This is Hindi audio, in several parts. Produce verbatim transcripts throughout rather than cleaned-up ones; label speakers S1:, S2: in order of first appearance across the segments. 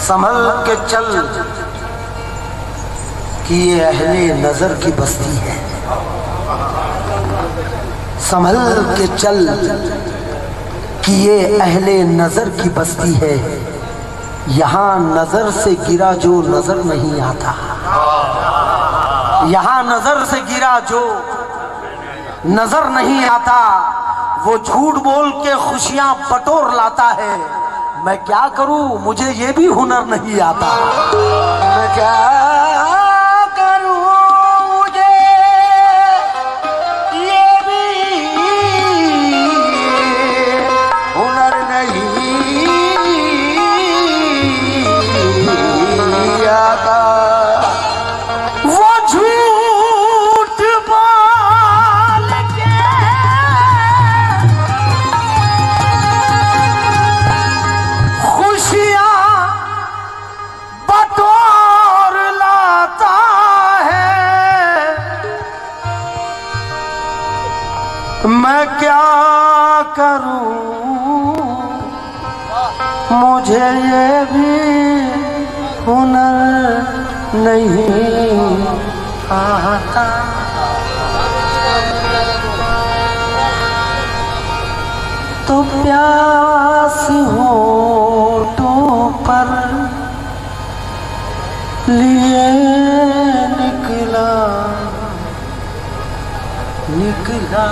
S1: संभल के चल कि ये अहले नजर की बस्ती है। संभल के चल कि ये अहले नजर की बस्ती है। यहाँ नजर से गिरा जो नजर नहीं आता, यहाँ नजर से गिरा जो नजर नहीं आता, वो झूठ बोल के खुशियां बटोर लाता है। मैं क्या करूं, मुझे ये भी हुनर नहीं आता। मैं क्या करूं, मुझे ये भी हुनर नहीं आता। वो झूठ बोल के खुशियां बटोर लाता है। मैं क्या करूं, मुझे ये भी हुनर नहीं आता। तो प्यास होठों पर लिए निकला निकला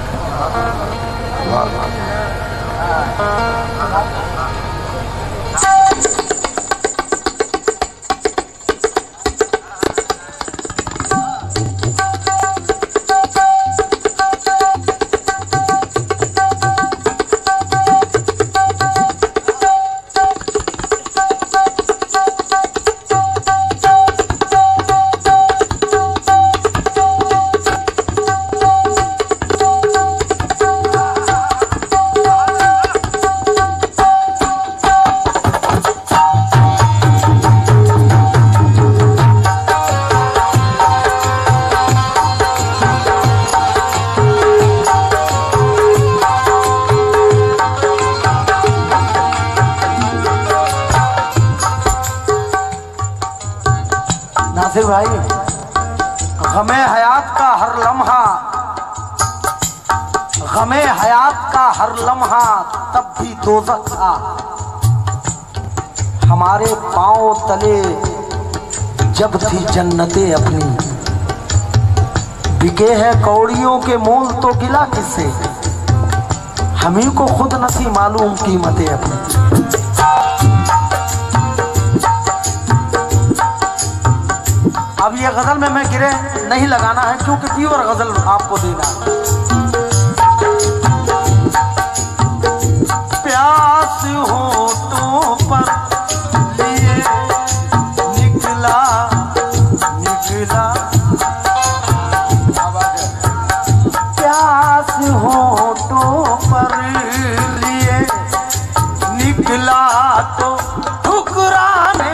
S1: नासिर भाई, गमे हयात का हर लम्हा, गमे हयात का हर लम्हा तब भी दोज़ख था। हमारे पांव तले जब थी जन्नतें अपनी, बिके हैं कौड़ियों के मोल तो गिला किससे, हम ही को खुद नसी मालूम कीमतें अपनी। अब ये गजल में मैं गिरे नहीं लगाना है क्योंकि प्योर गजल आपको देना है। प्यास होठों पर लिए निकला निकला, प्यास होठों पर लिए निकला तो ठुकराने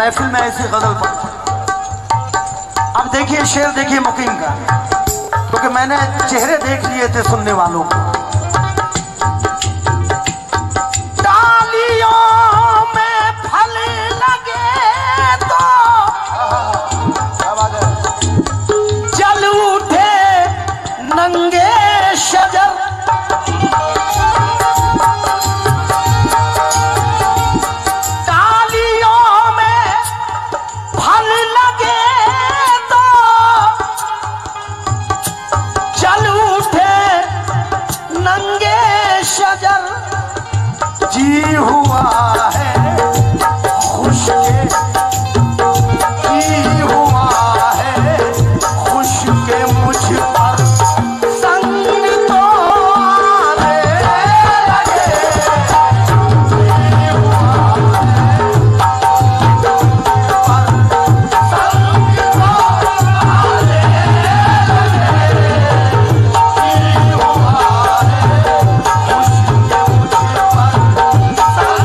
S1: महफिल में ऐसी गजल पढ़ता। अब देखिए शेर, देखिए मुकीम का, क्योंकि तो मैंने चेहरे देख लिए थे सुनने वालों को। डालियों में फल लगे तो जल उठे नंगे शजर, जी हुआ है खुश के, जी हुआ है खुश के मुझ पर संग तो आने लगे, जी हुआ है पर संग तो आने लगे, जी हुआ है खुश के मुझ पर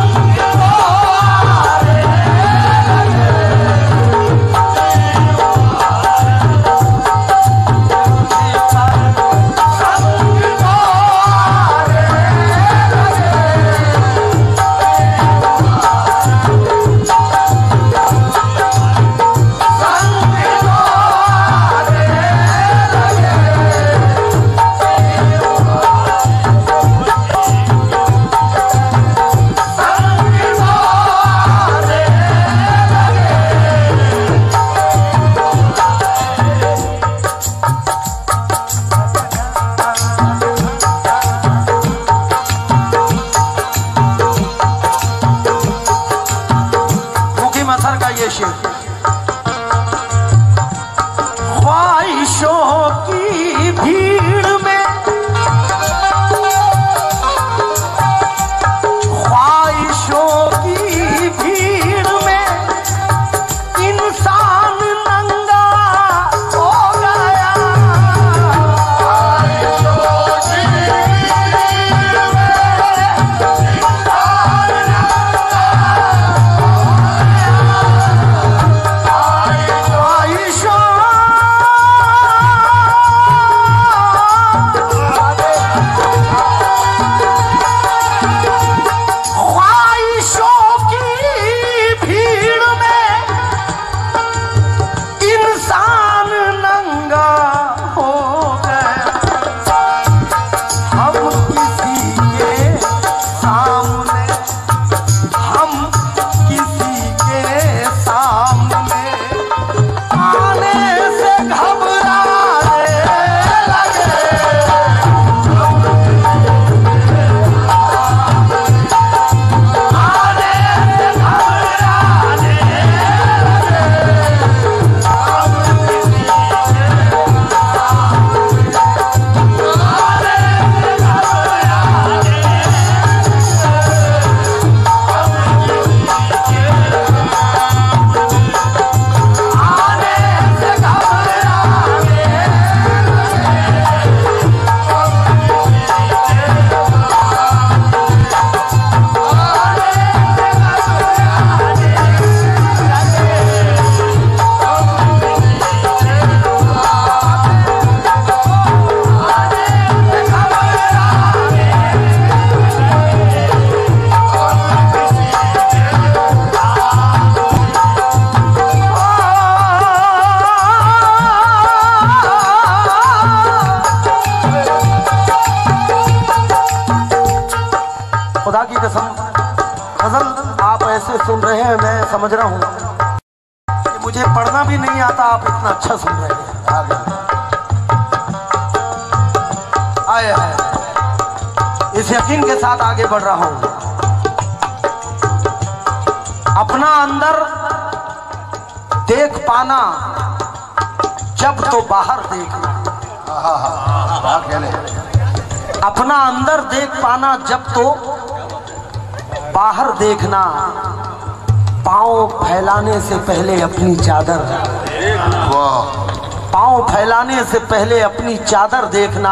S1: ख्वाहिशों की भीड़ में, ख्वाहिशों की भीड़ में इंसान नंगा हो गया, ख्वाहिशों की भीड़ में इंसान नंगा खुदा की कसम गजल आप ऐसे सुन रहे हैं, मैं समझ रहा हूँ कि मुझे पढ़ना भी नहीं आता, आप इतना अच्छा सुन रहे हैं। आगे आए हैं, इस यकीन के साथ आगे बढ़ रहा हूँ। अपना अंदर देख पाना जब तो बाहर देखना, अपना अंदर देख पाना जब तो बाहर देखना, पांव फैलाने से पहले अपनी चादर, पांव फैलाने से पहले अपनी चादर देखना।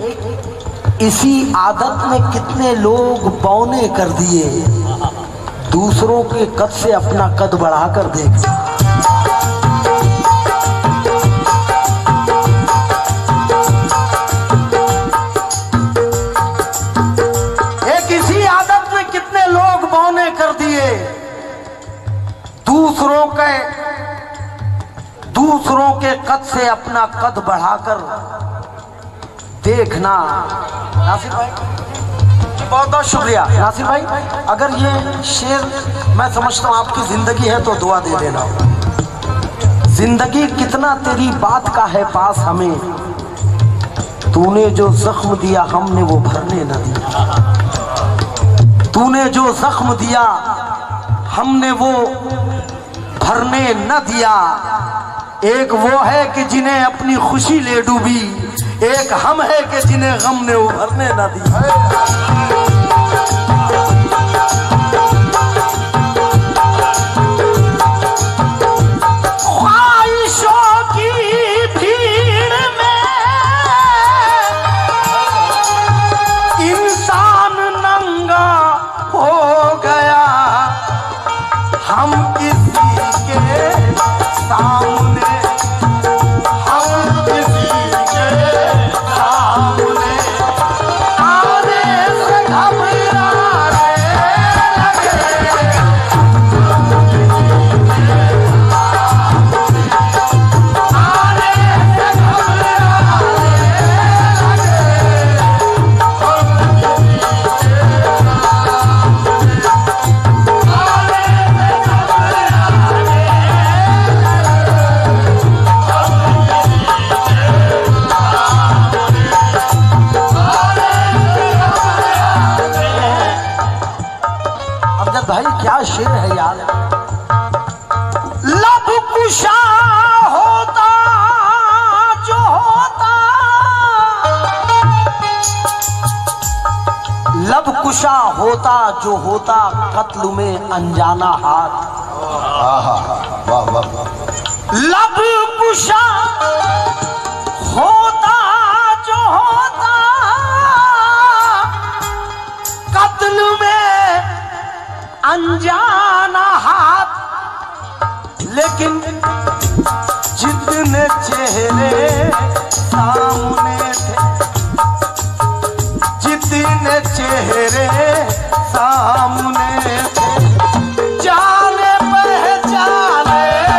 S1: एक इसी आदत में कितने लोग बौने कर दिए, दूसरों के कद से अपना कद बढ़ाकर देख। एक इसी आदत में कितने लोग बौने कर दिए। दूसरों के दूसरों के कद से अपना कद बढ़ाकर देखना। नासिर भाई बहुत बहुत शुक्रिया। नासिर भाई अगर ये शेर मैं समझता हूँ आपकी जिंदगी है तो दुआ दे देना। जिंदगी कितना तेरी बात का है पास हमें, तूने जो जख्म दिया हमने वो भरने न दिया। तूने जो जख्म दिया हमने वो भरने न दिया। एक वो है कि जिन्हें अपनी खुशी ले डूबी, एक हम है कि जिन्हें गम ने उभरने न दिया। भाई क्या शेर है यार। लब कुशा होता जो होता, लब कुशा होता जो होता, कत्ल में अनजाना हाथ। वाह वाह। लब कुशा होता जो होता, कत्ल में अनजाना हाथ। लेकिन जितने चेहरे सामने थे, जितने चेहरे सामने थे, जाने पहचाने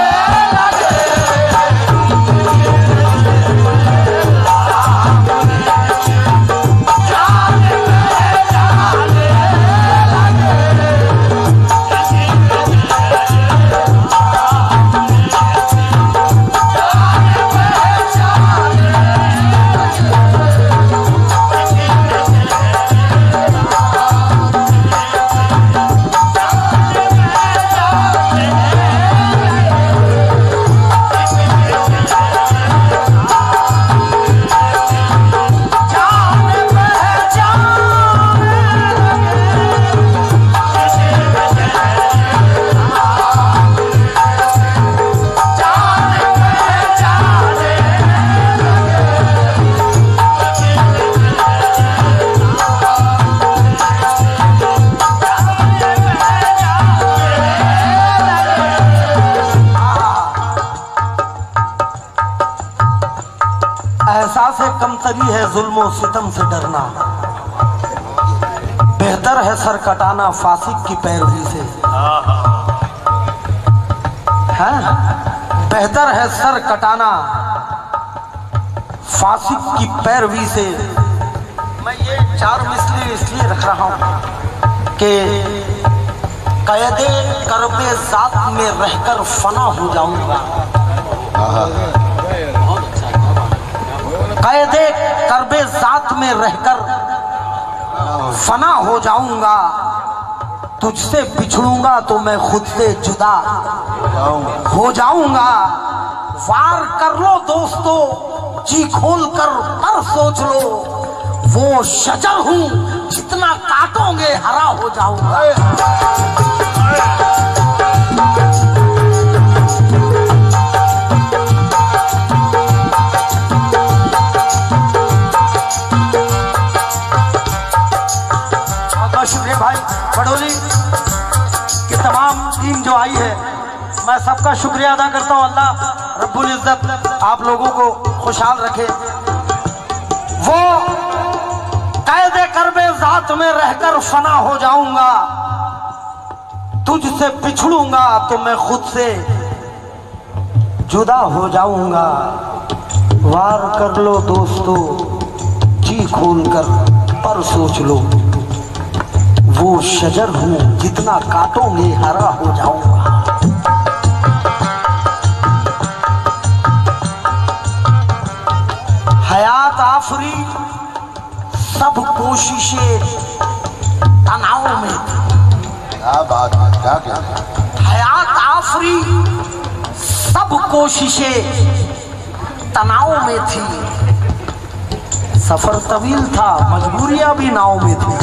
S1: कमतरी है जुल्म और सितम से डरना। बेहतर है सर कटाना फासिक की पैरवी से। है बेहतर है सर कटाना फासिक की पैरवी से। मैं ये चार मिसले इसलिए रख रहा हूं कि कैदे करबे ज़ात में रहकर फना हो जाऊंगा। कैदे करबे ज़ात में रहकर फना हो जाऊंगा। तुझसे बिछड़ूंगा तो मैं खुद से जुदा हो जाऊंगा। वार कर लो दोस्तों जी खोल कर पर सोच लो, वो शजर हूं जितना काटोगे हरा हो जाऊंगा। शुक्रिया भाई बड़ोली। मैं सबका शुक्रिया अदा करता हूँ। अल्लाह रब्बुल इज्जत आप लोगों को खुशहाल रखे। वो कैदे करबे जात में रहकर फना हो जाऊंगा, तुझसे पिछड़ूंगा तो मैं खुद से जुदा हो जाऊंगा। वार कर लो दोस्तों जी खोल कर, पर सोच लो वो शजर हूं जितना काटोगे हरा हो जाऊंगा। हयात आफरी सब कोशिशें तनाव में थी।
S2: क्या बात है, क्या क्या
S1: हयात आफरी सब कोशिशें तनाव में थी। सफर तवील था, मजबूरियां भी नाव में थी।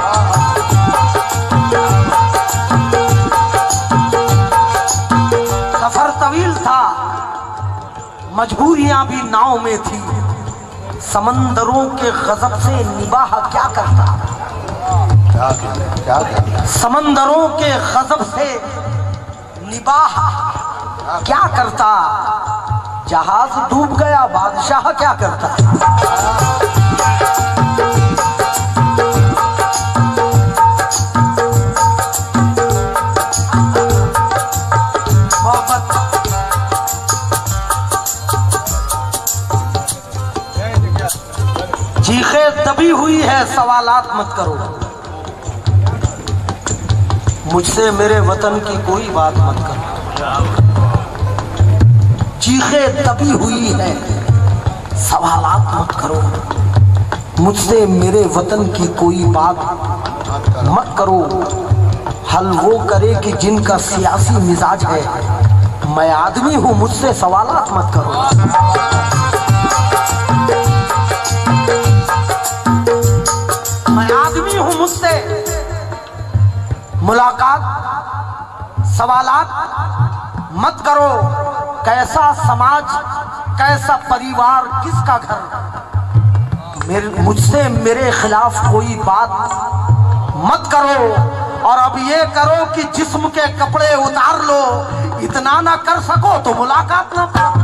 S1: सफर तवील था, मजबूरियां भी नाव में थी। समंदरों के गजब से निबाह क्या करता,
S2: क्या क्या क्या
S1: समंदरों के गजब से निबाह क्या करता। जहाज डूब गया, बादशाह क्या करता। चीखे दबी हुई है, सवालात मत करो। मुझसे मेरे वतन की कोई बात मत करो। चीखे दबी हुई है, सवालात मत करो। मुझसे मेरे वतन की कोई बात मत करो। हल वो करे कि जिनका सियासी मिजाज है, मैं आदमी हूं, मुझसे सवालात मत करो। मैं आदमी हूं, मुझसे मुलाकात सवालात मत करो। कैसा समाज, कैसा परिवार, किसका घर, मेरे मुझसे मेरे खिलाफ कोई बात मत करो। और अब ये करो कि जिस्म के कपड़े उतार लो। इतना ना कर सको तो मुलाकात ना करो।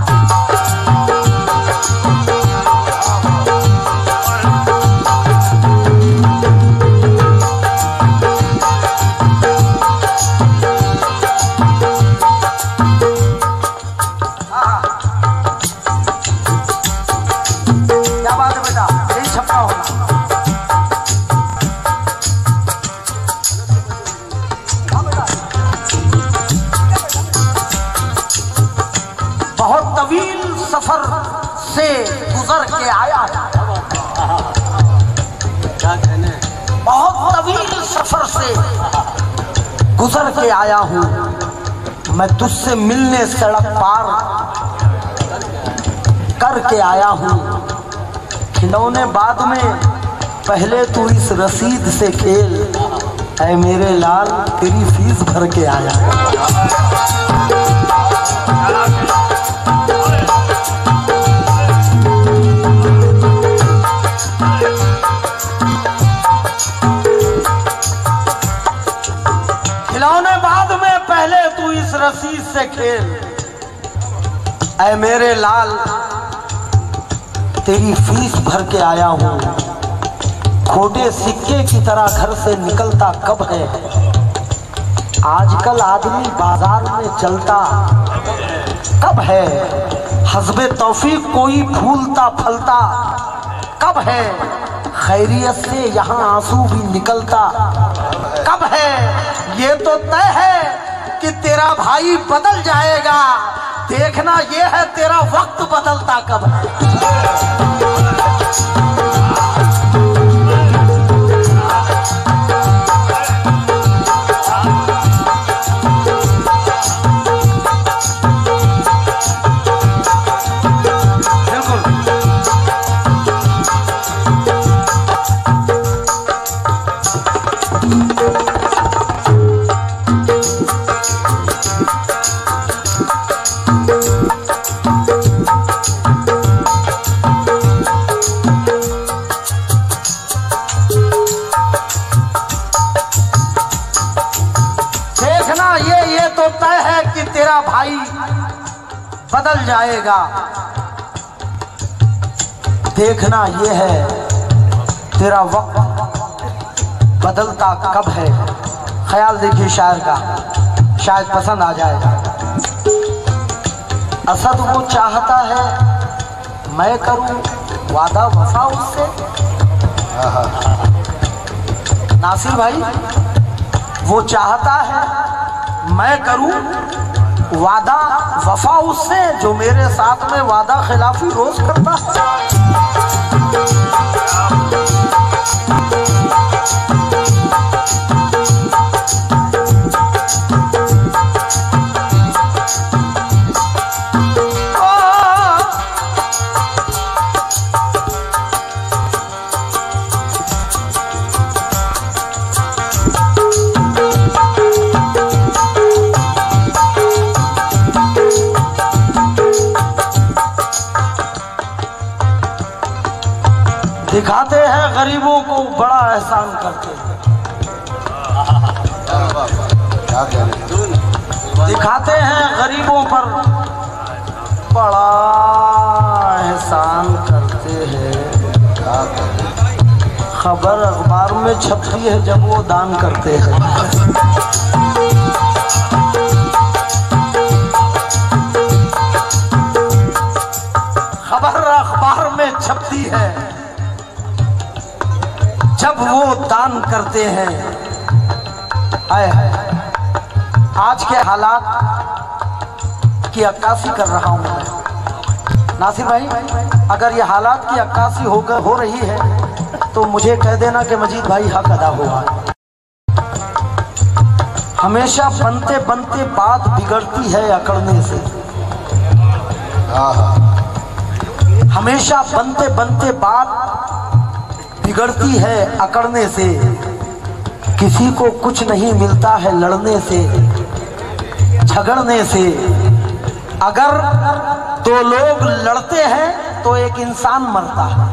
S1: सफर से गुजर के आया, बहुत तवील सफर से गुजर के आया हूं। मैं तुझसे मिलने सड़क पार करके आया हूं। खिलौने बाद में, पहले तू इस रसीद से खेल। ऐ मेरे लाल तेरी फीस भर के आया। खिलौने बाद में, पहले तू इस रसीद से खेल। ऐ मेरे लाल तेरी फीस भर के आया हूं। खोटे सिक्के की तरह घर से निकलता कब है। आजकल आदमी बाजार में चलता कब है। हस्बे तौफीक कोई फूलता फलता कब है। खैरियत से यहाँ आंसू भी निकलता कब है। ये तो तय है कि तेरा भाई बदल जाएगा। देखना ये है तेरा वक्त बदलता कब है। बदल जाएगा। देखना ये है तेरा वक्त बदलता कब है। ख्याल देखिए शायर का, शायद पसंद आ जाएगा। असद वो चाहता है मैं करूं वादा वफा उससे। नासिर भाई, वो चाहता है मैं करूं वादा वफा उससे जो मेरे साथ में वादा खिलाफी रोज करता है। दिखाते हैं गरीबों को बड़ा एहसान करते हैं। दिखाते हैं गरीबों पर बड़ा एहसान करते हैं। खबर अखबार में छपती है जब वो दान करते हैं। खबर अखबार में छपती है जब वो दान करते हैं। आए आज के हालात की अक्कासी कर रहा हूं मैं। नासिर भाई, अगर ये हालात की अक्कासी हो हो रही है तो मुझे कह देना कि मजीद भाई हक अदा हुआ। हमेशा बनते बनते बात बिगड़ती है अकड़ने से। हमेशा बनते बनते बात बिगड़ती है अकड़ने से। किसी को कुछ नहीं मिलता है लड़ने से झगड़ने से। अगर दो लोग लड़ते हैं तो एक इंसान मरता है।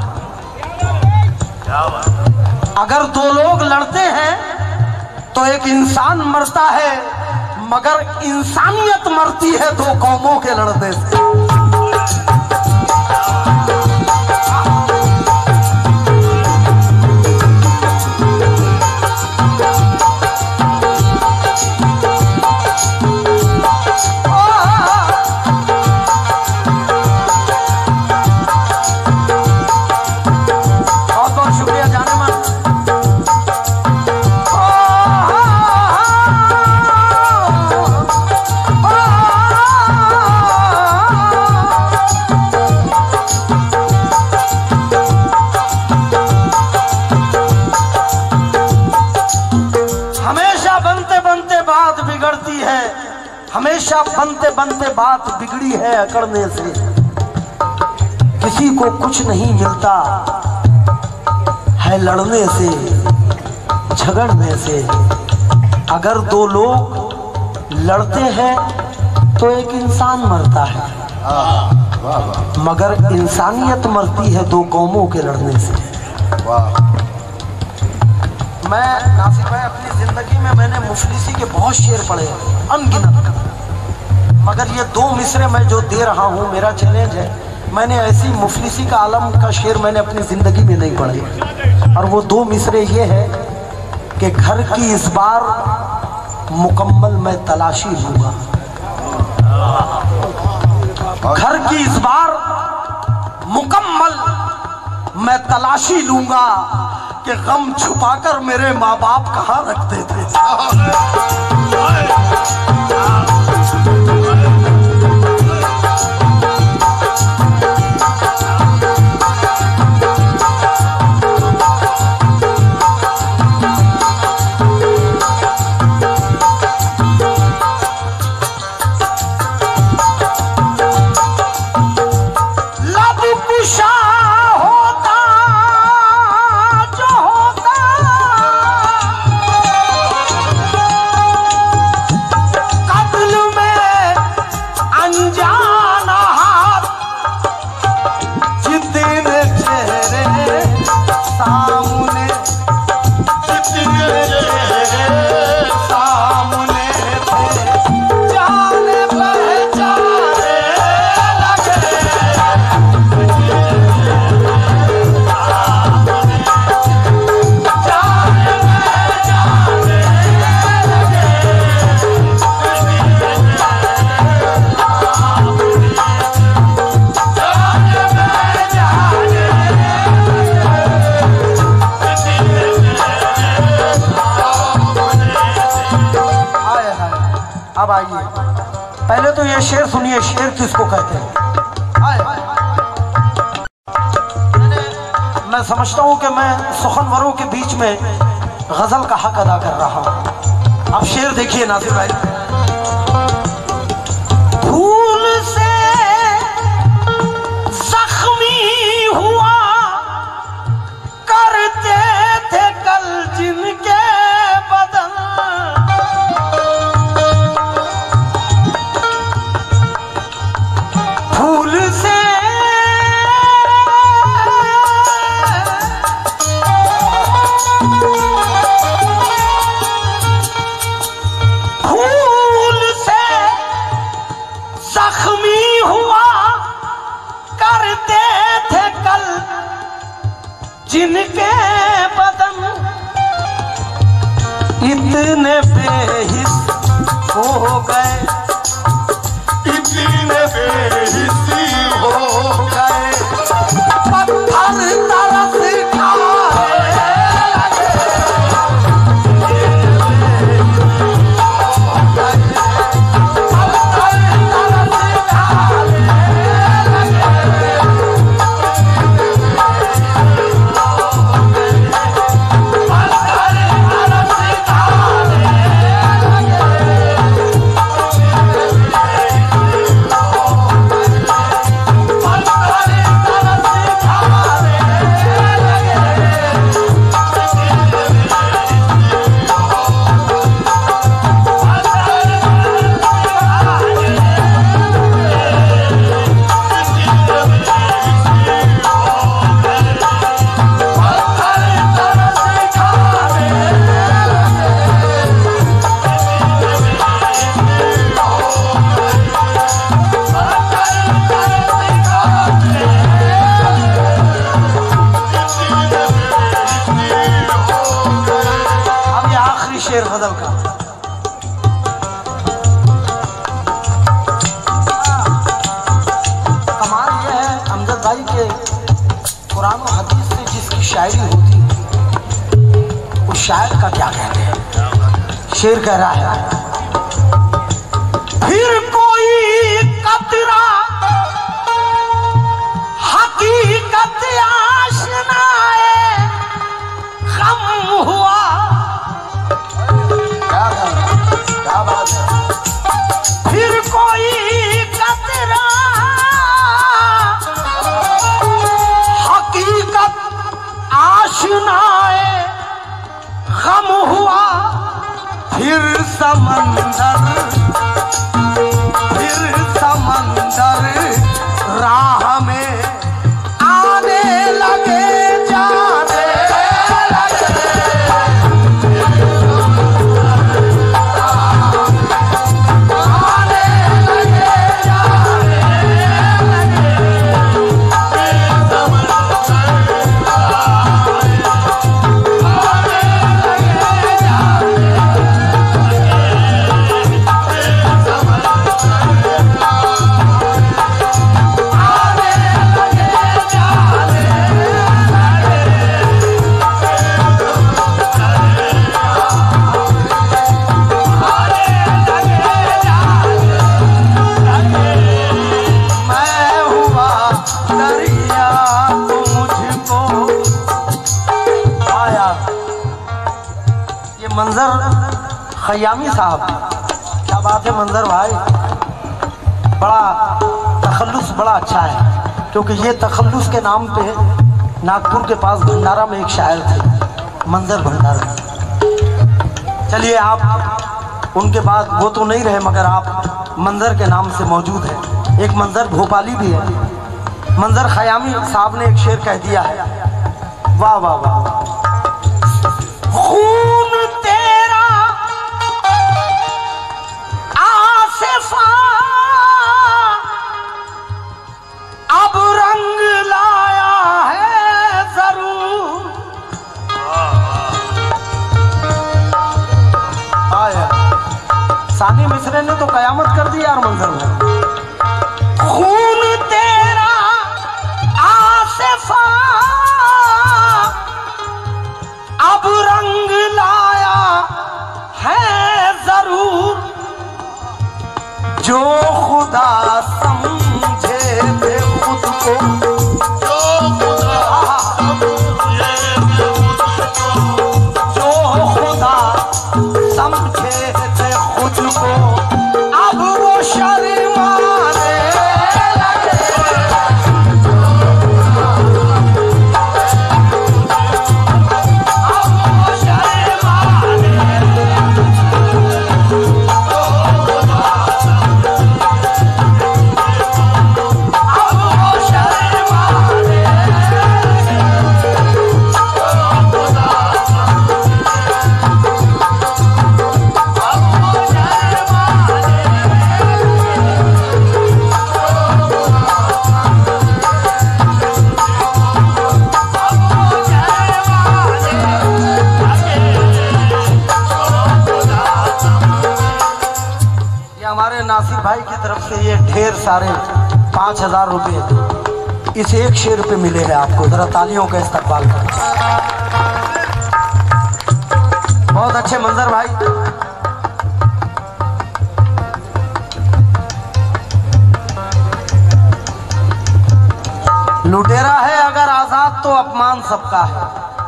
S1: अगर दो लोग लड़ते हैं तो एक इंसान मरता है, मगर इंसानियत मरती है दो कौमों के लड़ने से। हमेशा बनते बनते बात बिगड़ी है अकड़ने से। किसी को कुछ नहीं मिलता है लड़ने से झगड़ने से। अगर दो लोग लड़ते हैं तो एक इंसान मरता है, मगर इंसानियत मरती है दो कौमों के लड़ने से। मैं नासिर भाई, अपनी जिंदगी में मैंने मुफलिसी के बहुत शेर पढ़े अनगिनत, मगर ये दो मिसरे मैं जो दे रहा हूँ मेरा चैलेंज है। मैंने ऐसी मुफलिसी का आलम का शेर मैंने अपनी जिंदगी में नहीं पढ़े। और वो दो मिसरे ये है कि घर की इस बार मुकम्मल मैं तलाशी लूंगा। घर की इस बार मुकम्मल मैं तलाशी लूंगा कि गम छुपाकर मेरे माँ बाप कहाँ रखते थे। ये शेर सुनिए, शेर किसको कहते हैं। मैं समझता हूं कि मैं सुखनवरों के बीच में गजल का हक अदा कर रहा हूं। अब शेर देखिए नासिर भाई। फूल से जख्मी हुआ करते थे कल जिनके बदन, फूल से फूल से जख्मी हुआ करते थे कल जिनके बदन, इतने बेहिस हो गए, इतने बेहिसी हो गए, पत्थर तरस शेर गजल का। कमाल यह है अमजद भाई के कुरान और हदीस से जिसकी शायरी होती है उस शायर का क्या कहते हैं। शेर कह रहा है, फिर कोई कतरा हकीकत आशनाए गम हुआ, फिर कोई कतरा हकीकत आशनाए गम हुआ, फिर समंदर फिर समंदर राह में आने लगे, जाने लगे, मंजर खयामी साहब, क्या बात है मंजर भाई, बड़ा तखल्लुस बड़ा अच्छा है, क्योंकि ये तखल्लुस के नाम पे नागपुर के पास भंडारा में एक शायर थे मंजर भंडारा। चलिए आप उनके बाद वो तो नहीं रहे मगर आप मंजर के नाम से मौजूद है। एक मंजर भोपाली भी है। मंजर खयामी साहब ने एक शेर कह दिया है, वाह वाह वाह, खून तेरा आसिफा अब रंग लाया है जरूर, आया सानी मिश्रे ने तो कयामत कर दी यार मंजर में। खून तेरा आसिफा अब रंग लाया है जरूर, जो खुदा समझे थे खुद को,
S2: जो खुदा समझे थे खुद को,
S1: जो खुदा समझे थे खुद को, अब वो शर्माने लगे। अब वो शर्माने नासिर भाई की तरफ से ये ढेर सारे पाँच हजार रुपये इस एक शेर पे मिले हैं आपको। जरा तालियों का इस्तकबाल करें। बहुत अच्छे मंजर भाई। लुटेरा है अगर आजाद तो अपमान सबका है।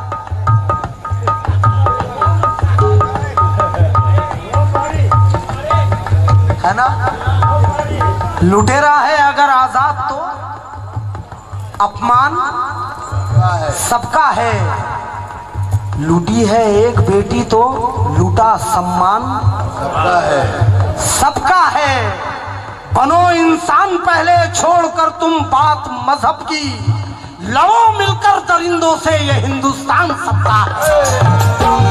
S1: है ना? लुटेरा है अगर आजाद तो अपमान सबका है। लूटी है एक बेटी तो लूटा सम्मान
S2: सबका है,
S1: सबका है। बनो इंसान पहले छोड़कर तुम बात मजहब की, लड़ो मिलकर दरिंदों से ये हिंदुस्तान सबका है।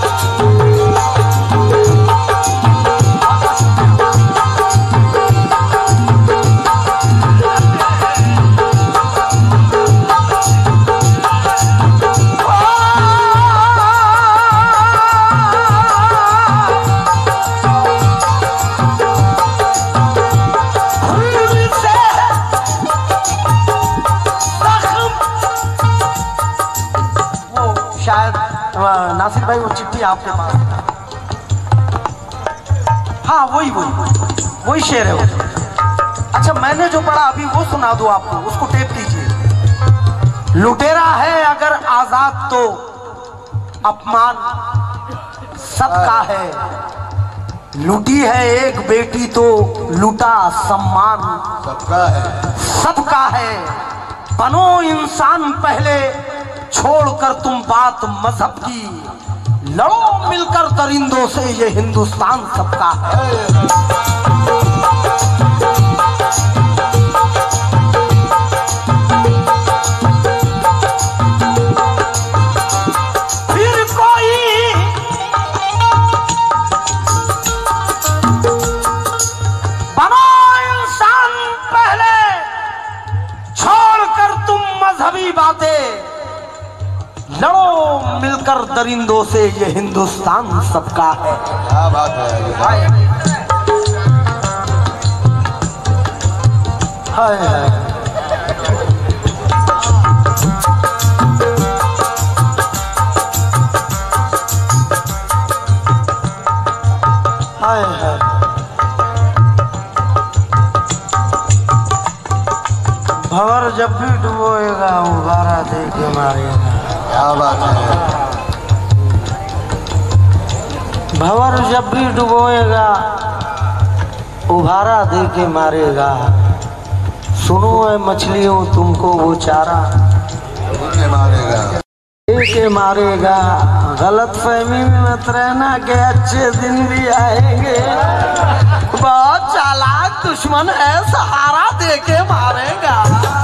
S1: नासिर भाई वो चिट्ठी आपके पास? हाँ वही वही वही शेर है वो। अच्छा मैंने जो पढ़ा अभी वो सुना दूं आपको, उसको टेप कीजिए। लुटेरा है अगर आजाद तो अपमान सबका है। लूटी है एक बेटी तो लूटा सम्मान
S2: सबका है,
S1: सबका है। बनो इंसान पहले छोड़कर तुम बात मजहब की, लड़ो मिलकर दरिंदों से ये हिंदुस्तान सबका है। फिर कोई बनो इंसान पहले छोड़कर तुम मजहबी बातें, लड़ो मिलकर दरिंदों से ये हिंदुस्तान सबका है।
S2: क्या बात है।
S1: हाय हाय हाय हाय। भंवर जब भी डुबोएगा उबारा दे के मारेगा।
S2: क्या बात है।
S1: भंवर जब भी डुबोएगा उभारा दे के मारेगा। सुनो है मछलियों तुमको वो चारा
S2: के मारेगा,
S1: दे के मारेगा। गलत फहमी में मत रहना के अच्छे दिन भी आएंगे। बहुत चालाक दुश्मन है, सहारा दे के मारेगा।